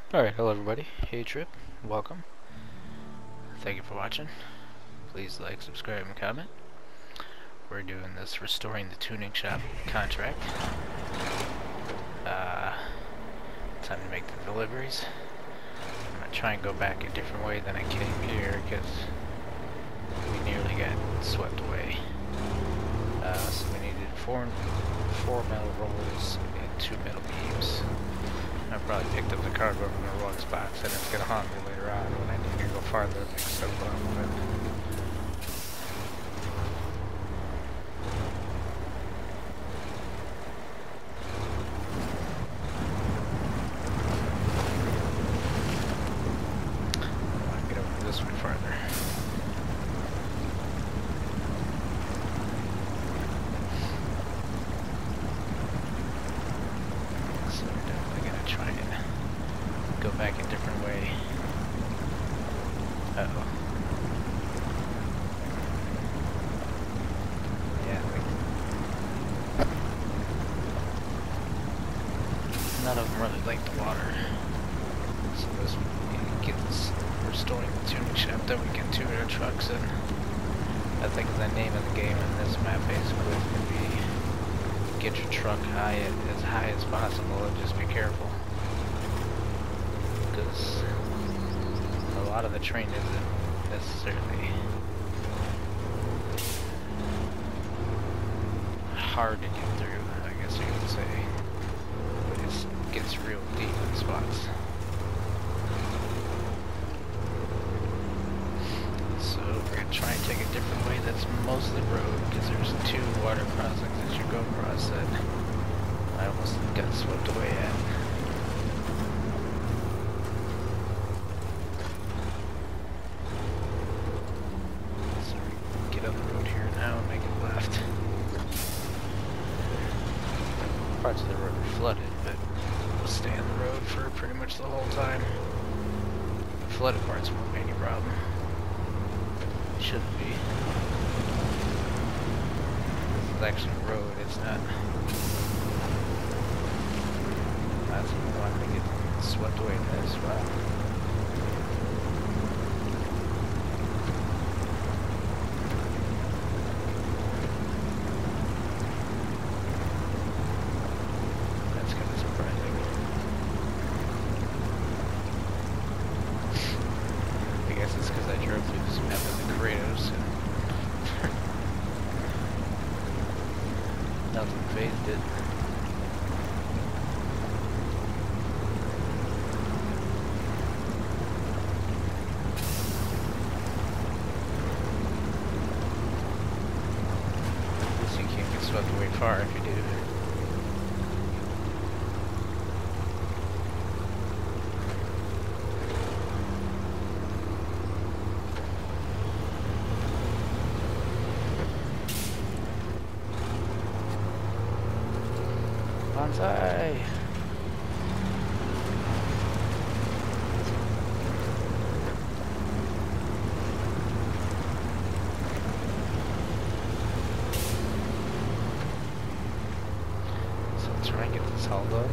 Alright, hello everybody. Hey Trip, welcome. Thank you for watching. Please like, subscribe, and comment. We're doing this Restoring the Tuning Shop contract. Time to make the deliveries. I'm going to try and go back a different way than I came here because we nearly got swept away. So we needed four metal rolls and 2 metal beams. I probably picked up the cargo from the wrong box and it's going to haunt me later on when I need to go farther to pick stuff up. But I want to get over this way farther. So we're definitely going to try and go back a different way. Uh-oh. Yeah, none of them really like the water. So this get this Restoring the Tuning Shop, then we can tune our trucks, and I think the name of the game in this map basically is going to be get your truck as high as possible and just be careful. Because a lot of the terrain isn't necessarily hard to get through, I guess you could say. But it gets real deep in spots. So we're going to try and take a different way that's mostly road, because there's 2 water crossings that you go across that I almost got swept away at. So we get on the road here now and make it left. Parts of the road are flooded, but we'll stay on the road for pretty much the whole time. The flooded parts won't be any problem. Shouldn't be. This is actually a road, it's not. That's what we want to get swept away in this spot. That's kind of surprising. I guess it's because I drove through this map in the Kratos and nothing phased it. At least you can't get swept away far if you do. Bonsai! So let's try and get this hauled up.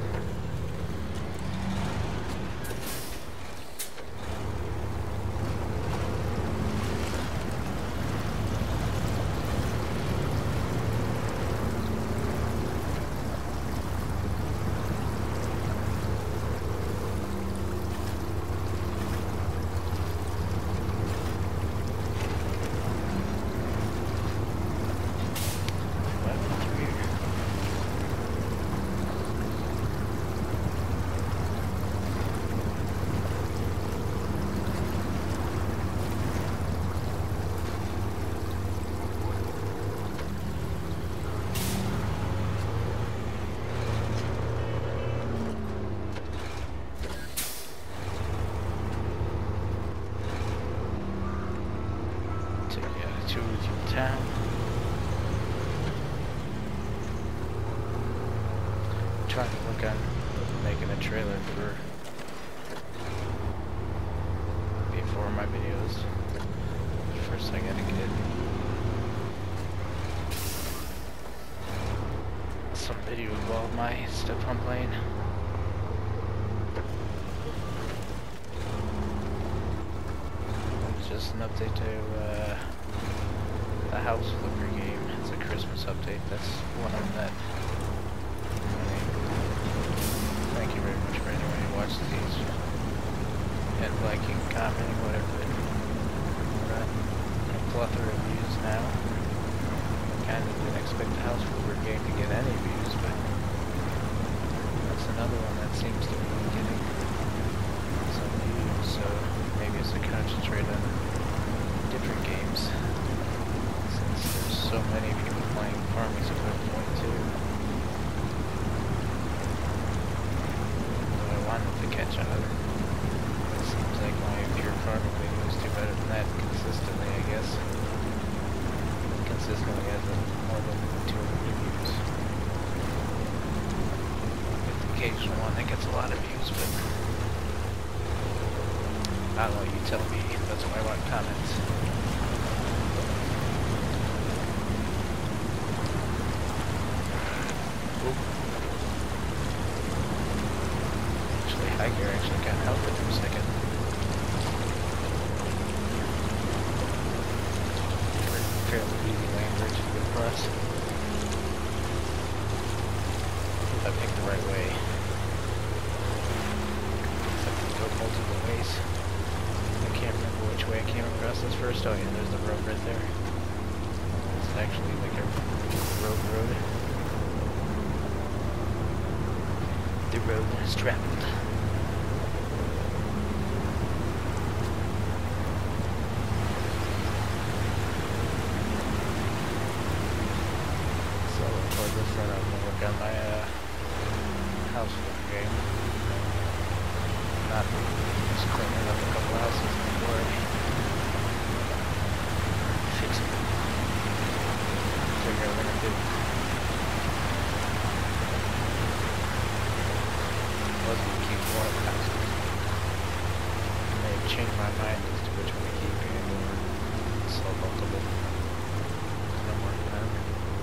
Town. I'm trying to look on making a trailer for my videos. First I gotta get some video of all my stuff I'm playing. just an update to the House Flipper game. It's a Christmas update. That's one of them that. Thank you very much for anyone who watched these and liking, commenting, whatever. We're at a plethora of views now. Kind of didn't expect the House Flipper game to get any views, but that's another one that seems to be getting some views. So maybe it's a concentrate on different games, since there's so many people playing Farming Simulator 2. Though I wanted to catch on. It seems like my pure farming videos do better than that consistently, I guess. Consistently has more than 200 views. With the occasional one that gets a lot of views, but I don't know, you tell me. That's why I want comments. Oop. Actually, high gear actually got help it for a second. Fairly easy land bridge to go across. If I picked the right way. So I can go multiple ways. I can't remember which way I came across this first. Oh yeah, there's the road right there. It's actually like a road. The road is traveled. Then I'm gonna work on my house flipper game. Not just cleaning up a couple houses before I fix them. Figure out what I'm gonna do. I was gonna keep one of the houses. I may have changed my mind as to which one to keep and sell multiple. No more than that.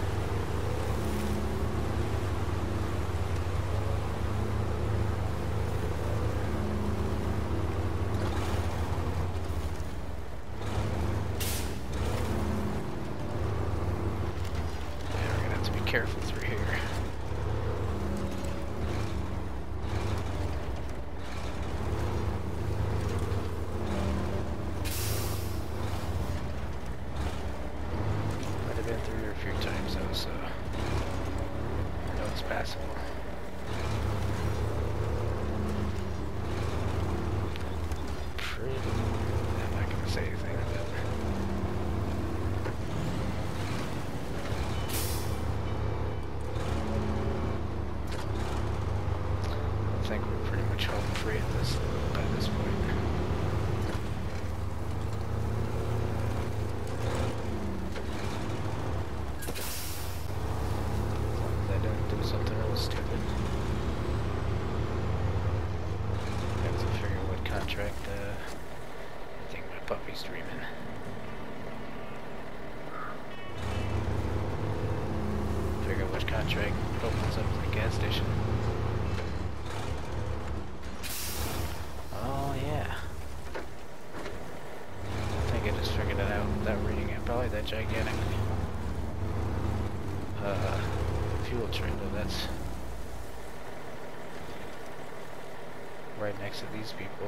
Careful through here. Might have been through here a few times though, so I know it's passable. Pretty. I'm not gonna say anything about it. I think we're pretty much home free at by this point. As long as I don't do something real stupid. I have to figure out what contract I think my puppy's dreaming. Figure out which contract opens up the gas station. Probably that gigantic fuel trailer that's right next to these people.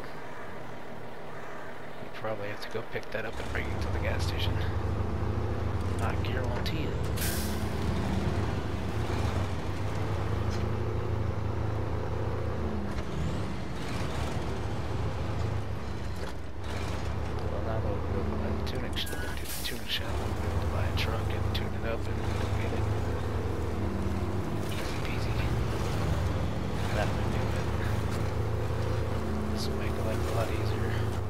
You probably have to go pick that up and bring it to the gas station. I guarantee it. Tuning shop, we'll be able to buy a truck and tune it up and go get it. Easy peasy. That would do it. This will make life a lot easier.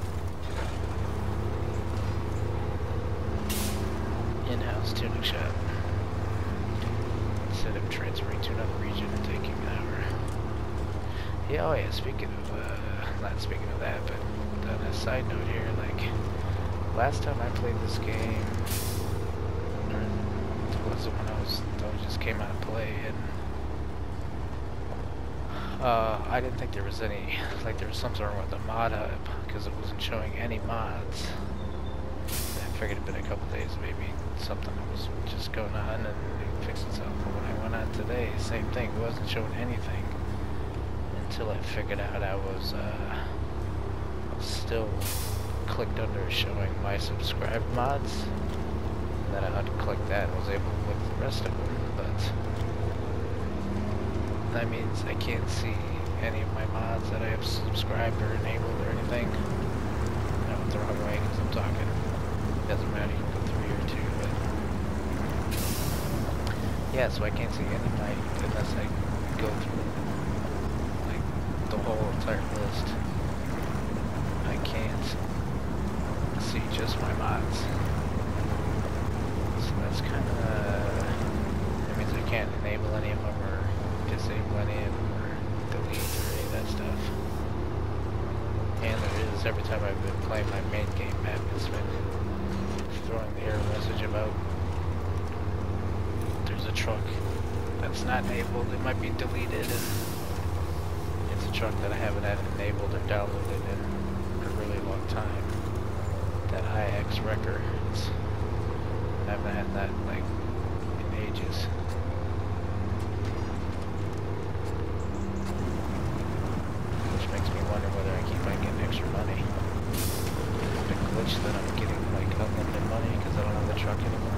In-house tuning shop. Instead of transferring to another region and taking an hour. Yeah, oh yeah, speaking of, not speaking of that, but on a side note here, like, last time I played this game, or was it when I just came out of play, and I didn't think there was any, like there was something wrong with the mod hub, because it wasn't showing any mods. figured it'd been a couple days, maybe something was just going on and it fixed itself. But when I went on today, same thing. It wasn't showing anything until I figured out I was still clicked under showing my subscribed mods. And then I unclicked that and was able to look at the rest of them. But that means I can't see any of my mods that I have subscribed or enabled or anything. I went the wrong way because I'm talking. Doesn't matter, you can go through here too, but yeah, so I can't see any of my, unless I go through like the whole entire list. I can't see just my mods. So that's kind of, that means I can't enable any of them or disable any of them or delete or any of that stuff. And there is, every time I've been playing my main game map, it's been throwing the error message about there's a truck that's not enabled, it might be deleted, and it's a truck that I haven't had enabled or downloaded in a really long time. That IX Wrecker, I haven't had that like in ages. Which makes me wonder whether I keep on getting extra money. Is it a glitch that I'm getting like unlimited money because I don't have the truck anymore?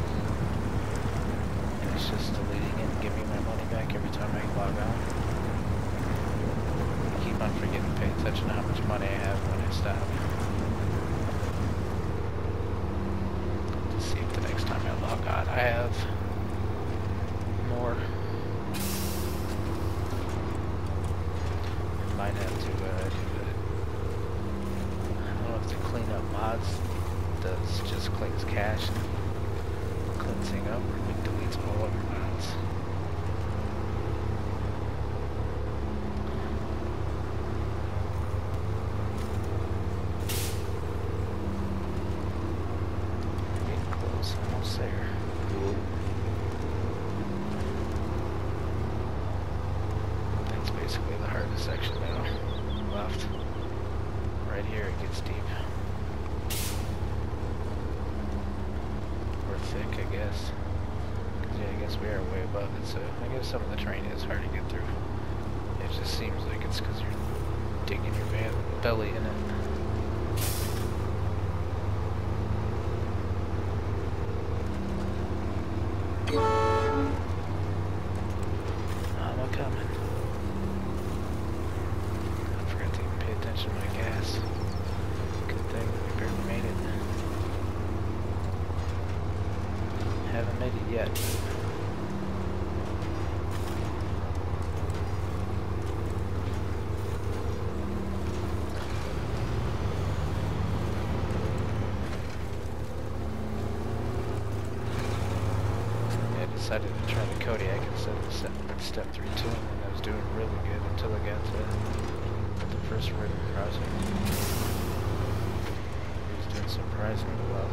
And it's just deleting it and giving me my money back every time I log on. I keep on forgetting to pay attention to how much money I have when I stop. To see if the next time I log on I have more. I might have to do it. I don't know if the clean up mods does just cleans cache and cleansing up, or it deletes all of your mods. Getting close, almost there. That's basically the hardest section now. Left. Right here it gets deep. Or thick, I guess. Because yeah, I guess we are way above it, so I guess some of the terrain is hard to get through. It just seems like it's because you're digging your belly in it. I'm a-coming. I forgot to even pay attention to my gas. Good thing we barely made it. Haven't made it yet. Yeah, I decided to try the Kodiak instead of step 3 2, and I was doing really good until I got to the first river crossing. He was doing surprisingly well.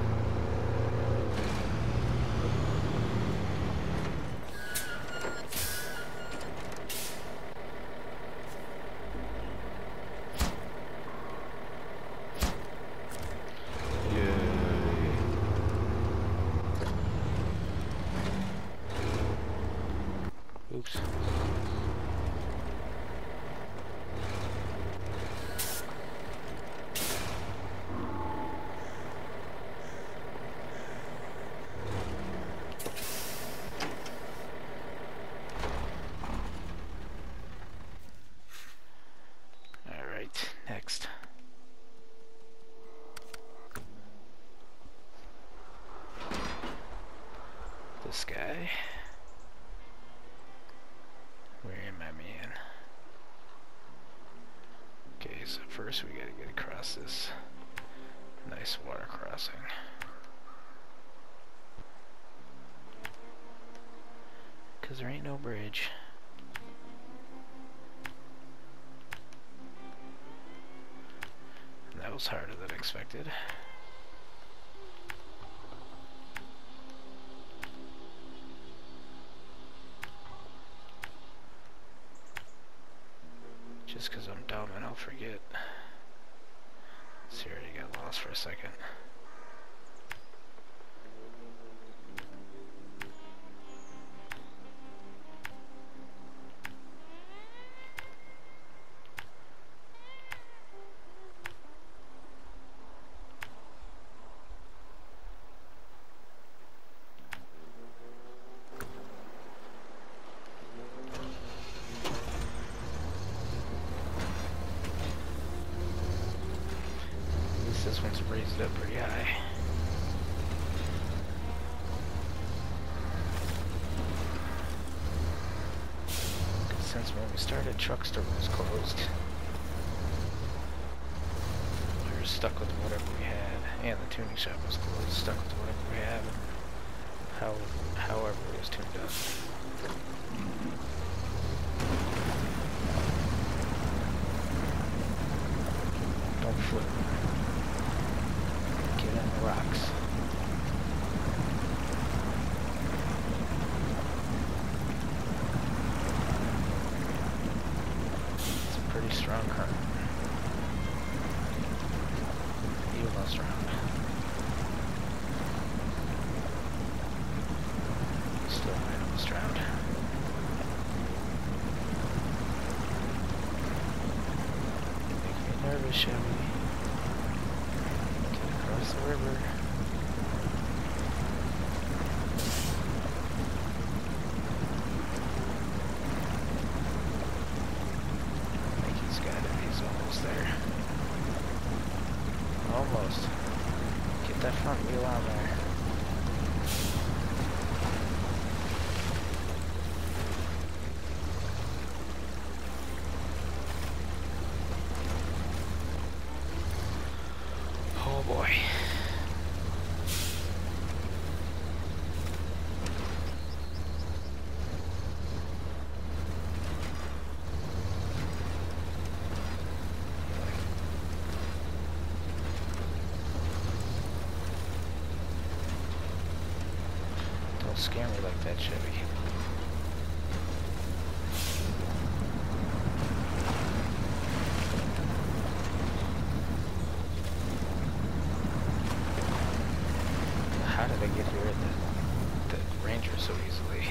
Oops. All right, next. This guy. Where am I, man? Okay, so first we gotta get across this nice water crossing. Cause there ain't no bridge. And that was harder than expected. Just because I'm dumb and I'll forget. See, I already got lost for a second. Still pretty high. Since when we started, truck store was closed. We were stuck with whatever we had, and the tuning shop was closed. Stuck with whatever we had, and however it was tuned up. Don't flip. Get in the rocks. Pretty strong current. Even strong. Still might almost drowned. Make me nervous, Chevy. Get across the river. There. Almost. Get that front wheel on there. Oh boy. Don't scare me like that, Chevy. How did I get here in the Ranger so easily?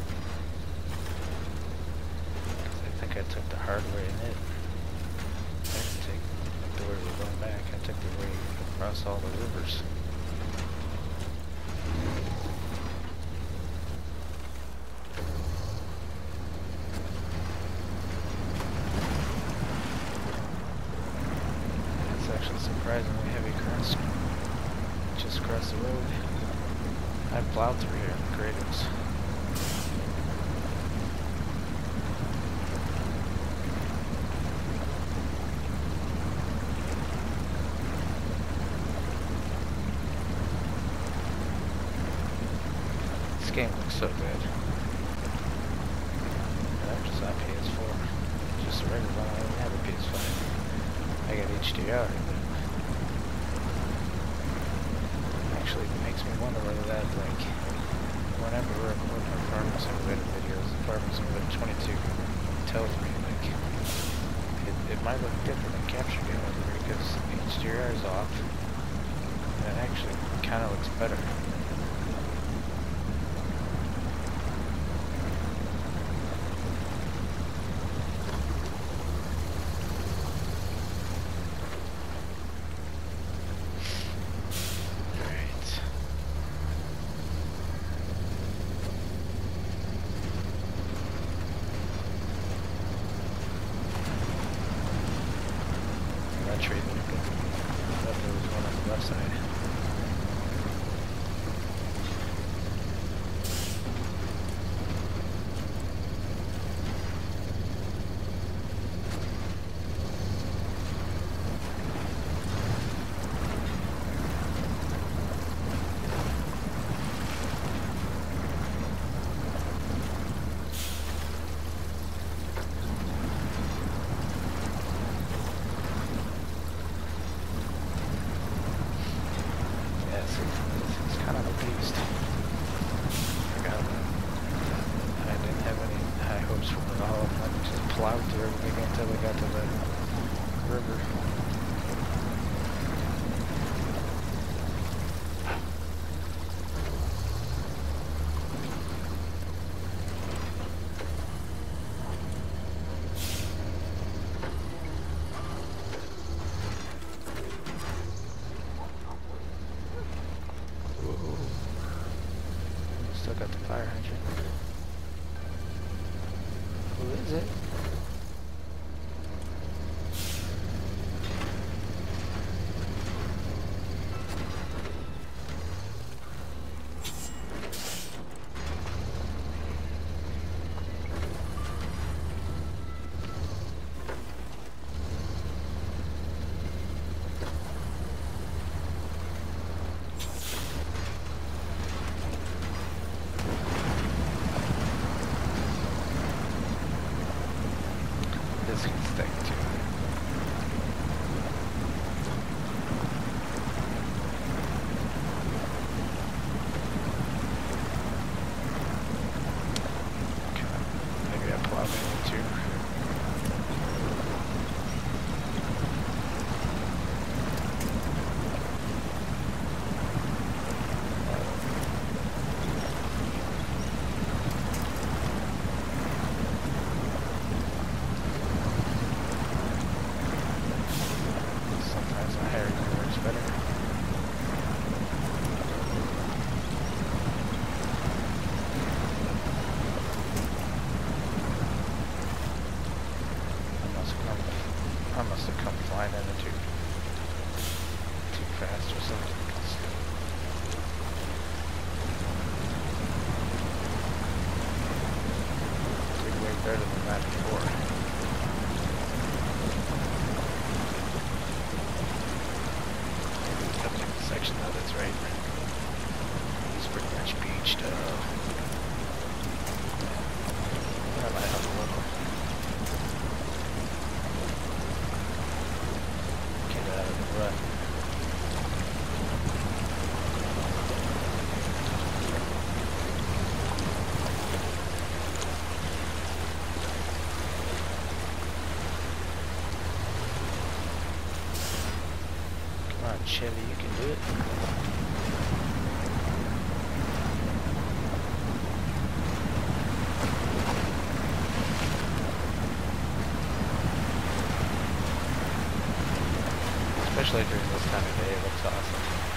I think I took the hard way in it. I didn't take the way we're going back. I took the way across all the rivers. Surprisingly heavy currents just across the road. I plowed through here in the cradles. This game looks so good. I'm just on PS4. Just a regular one. I don't have a PS5. I got HDR. Actually, it makes me wonder whether that, like, whenever we're recording our Farming Simulator videos, the Farming Simulator 22 tells me, like, it might look different in Capture Gallery because HDR is off, and it actually kind of looks better. Tree, but there was one on the left side. It's kind of a beast. I didn't have any high hopes for it all. I just plowed through everything until we got to the river. Still got the fire hydrant. Who is it? this can stick to. I must have come flying in too fast or something. Did way better than that before. Maybe the subject section of it's right. It's pretty much beached. That might help a little. Run. Come on, Chevy, you can do it. Especially during this time of day, it looks awesome.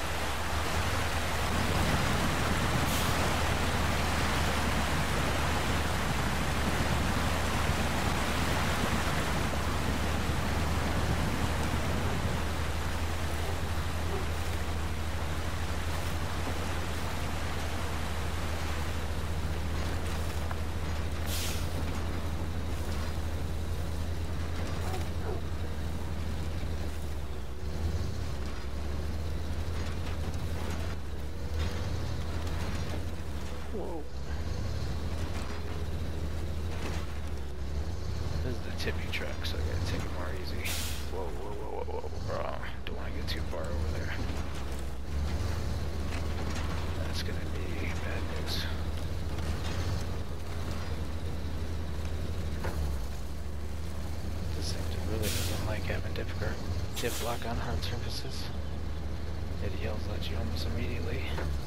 Whoa. This is the tippy truck, so I gotta take it more easy. Whoa, whoa, whoa, whoa, whoa, bro. Don't want to get too far over there. That's gonna be bad news. This thing really doesn't like having diff lock on hard surfaces. It yells at you almost immediately.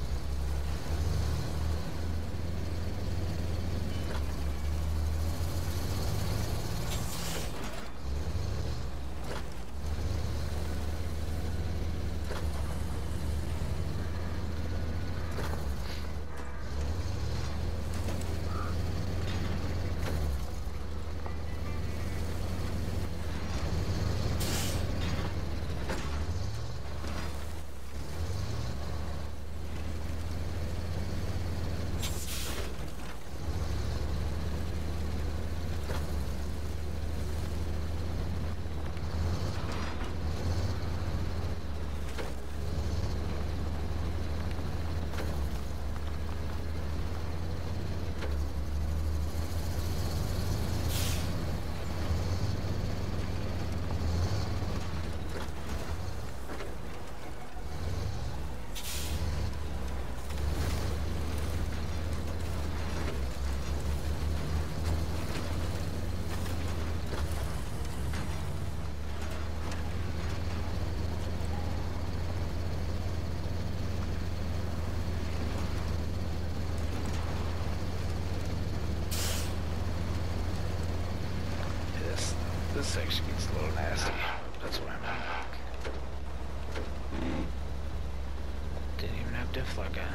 This section gets a little nasty. That's why I'm didn't even have diff lock on.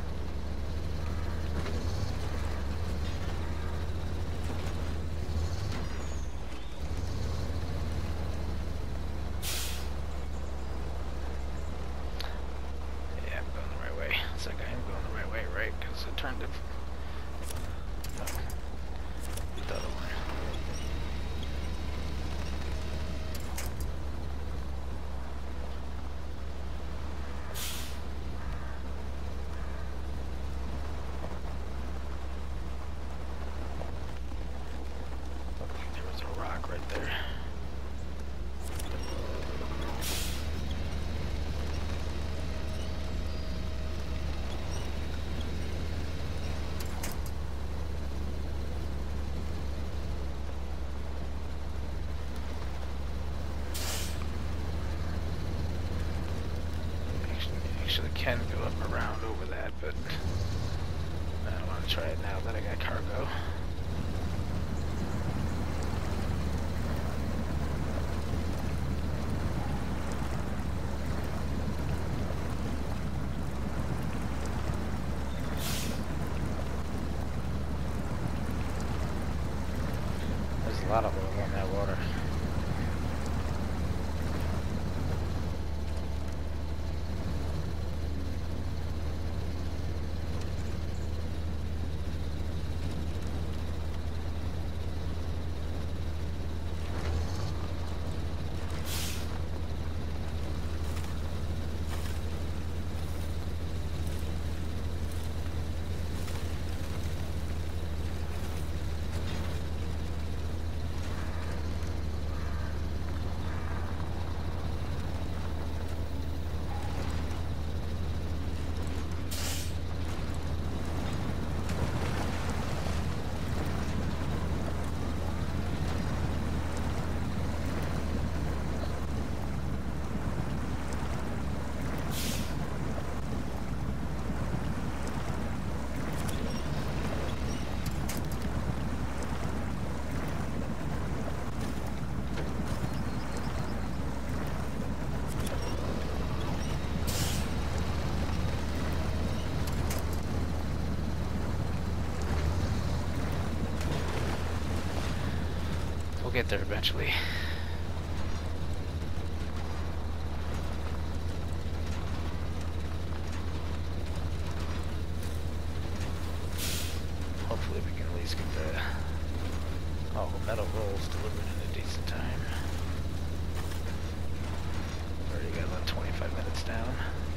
Yeah, I'm going the right way. It's like I am going the right way, right? Because it turned it. No. The other way. rock right there. Actually can go up around over that, but I don't want to try it now that I got cargo. There's a lot of oil on that water. We'll get there eventually. Hopefully we can at least get all the metal rolls delivered in a decent time. Already got about 25 minutes down.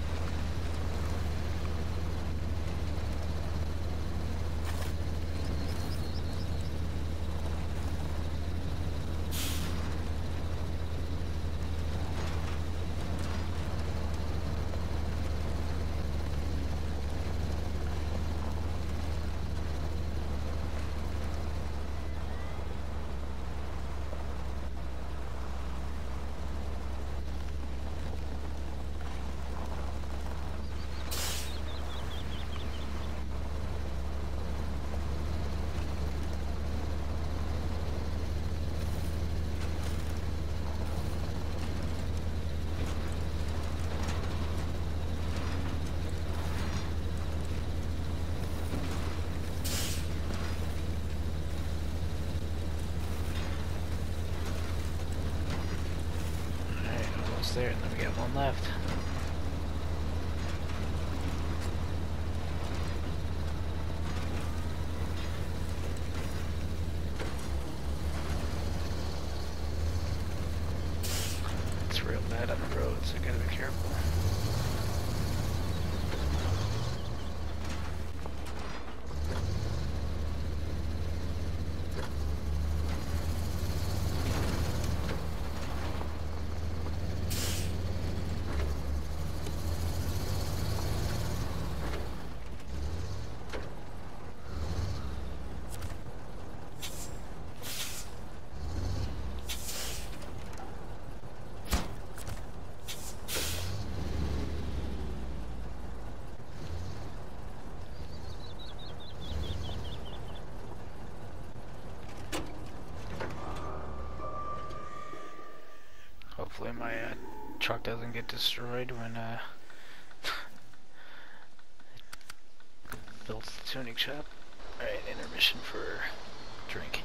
There, and then we got one left. It's real bad on the road, so you gotta be careful. Hopefully my truck doesn't get destroyed when built the tuning shop. Alright, intermission for drink.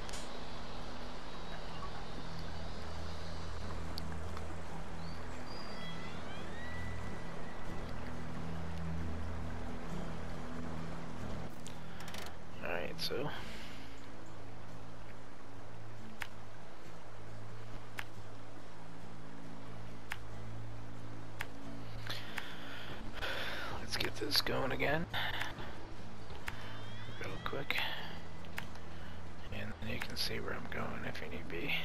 Alright, so let's get this going again real quick, and then you can can see where I'm going if you need be.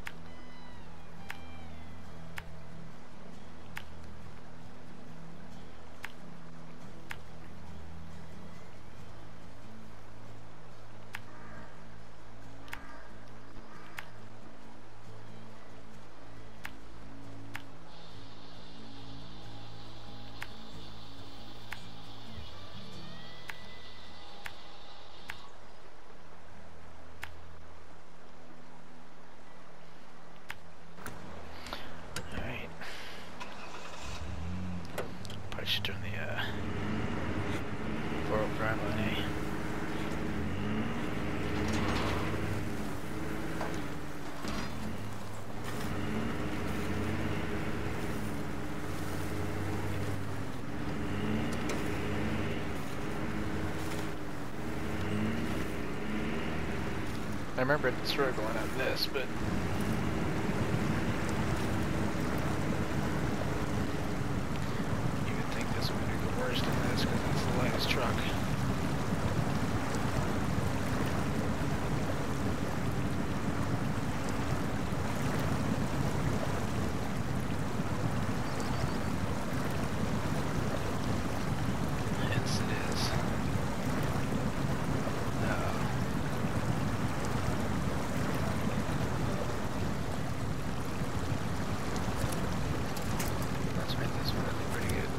Should turn the 4 drive on A. I remember at the store going on this, but worse than this because it's the lightest truck. Yes, it is. Let's make this one look pretty good.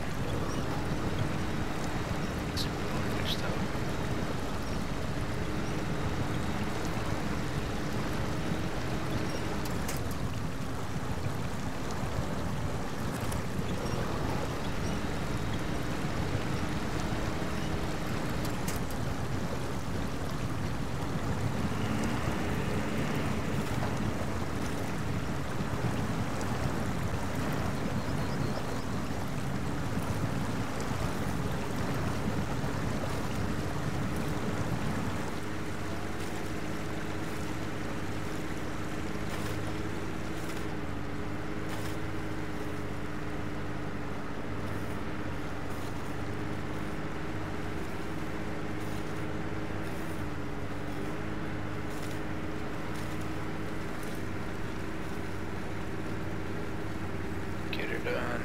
Done.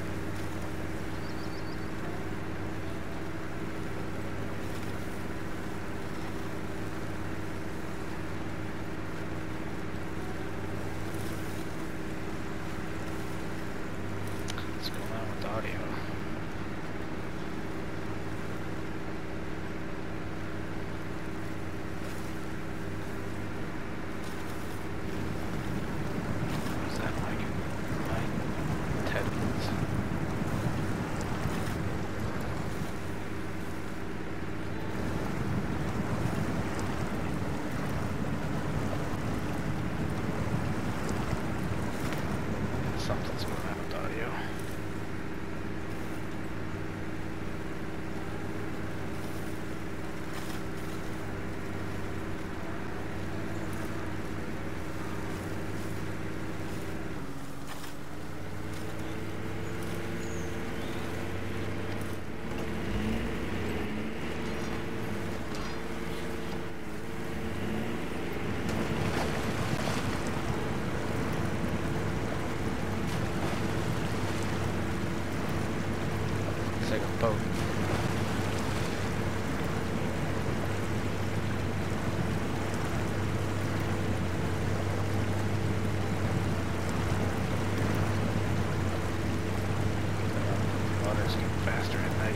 What's going on with the audio? Is that my headphones? Something's going on with the audio. Like a boat. Water's getting faster at night.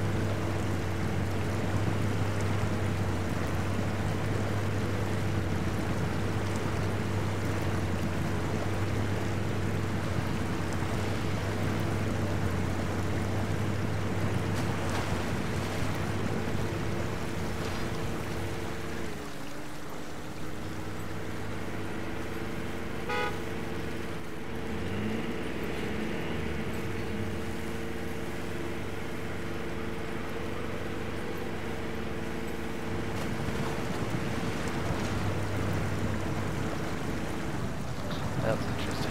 That was interesting.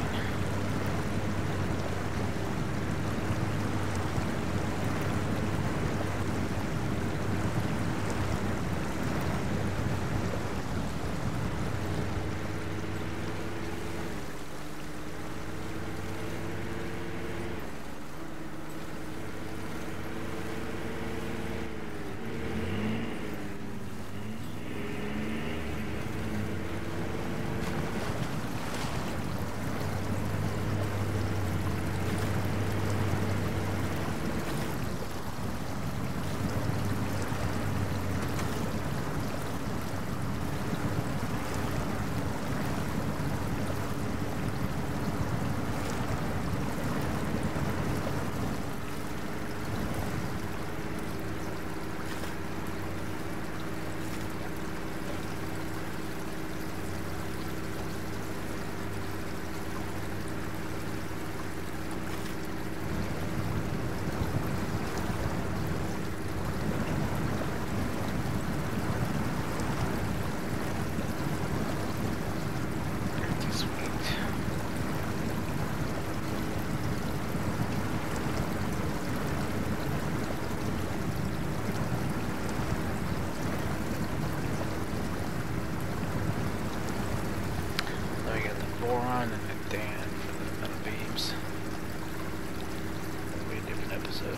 boron and a Dan for the metal beams. That'll be a different episode.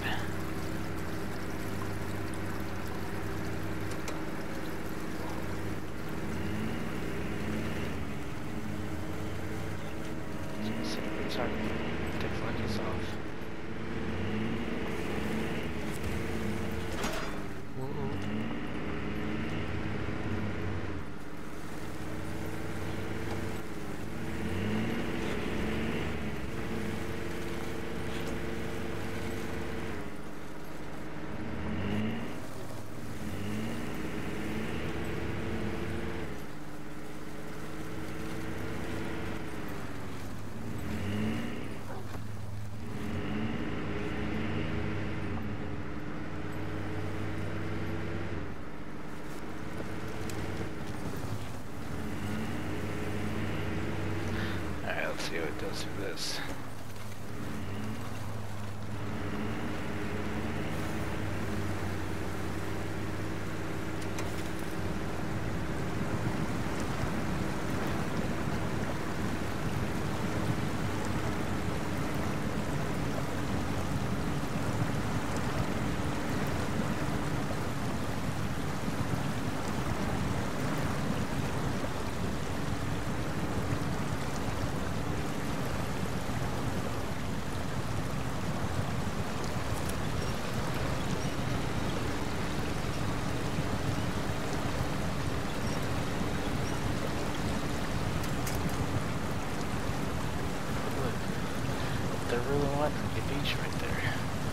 Sorry, deflectors off. Let's see what it does for this. They're really wanting the beach right there.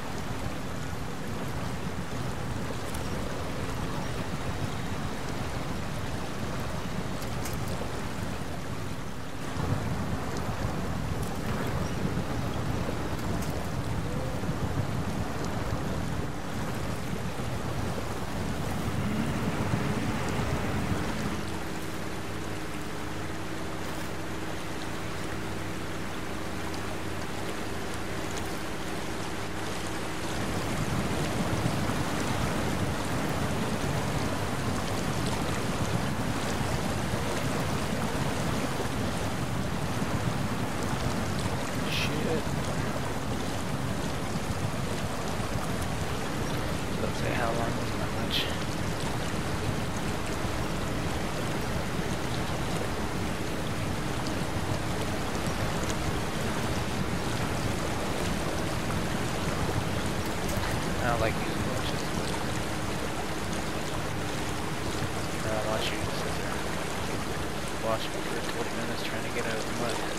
How long was my lunch? I don't like using lunches. I watch you sit there. Watch me for 20 minutes trying to get out of the mud.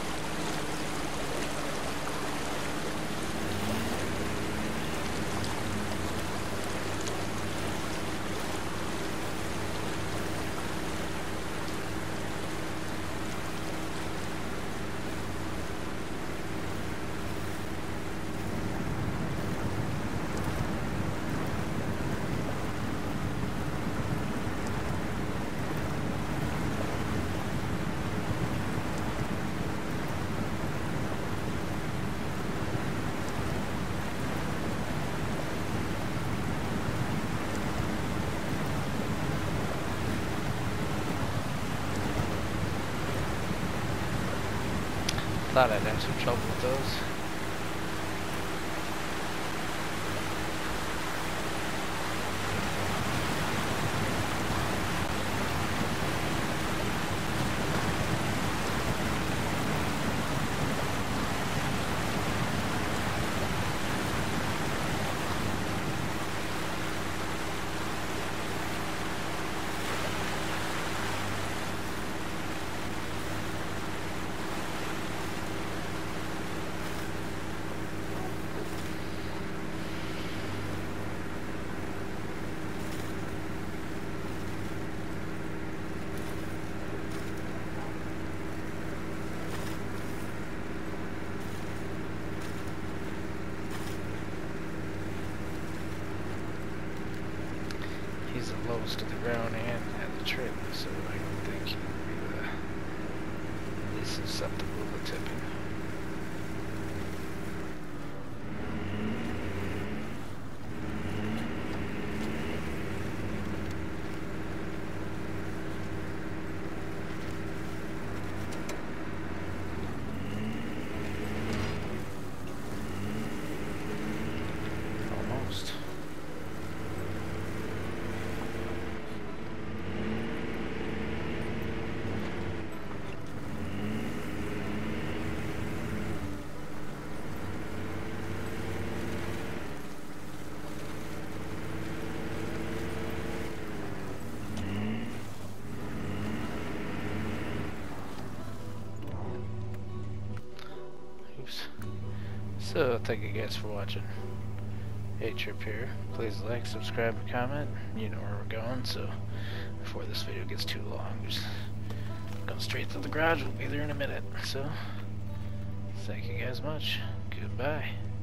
Thought I'd have some trouble with those. He's the lowest to the ground and at the trip, so I don't think he would be the least susceptible to tipping. So, thank you guys for watching. A-Trip here. Please like, subscribe, and comment. You know where we're going, so before this video gets too long, just go straight to the garage. We'll be there in a minute. So, thank you guys much. Goodbye.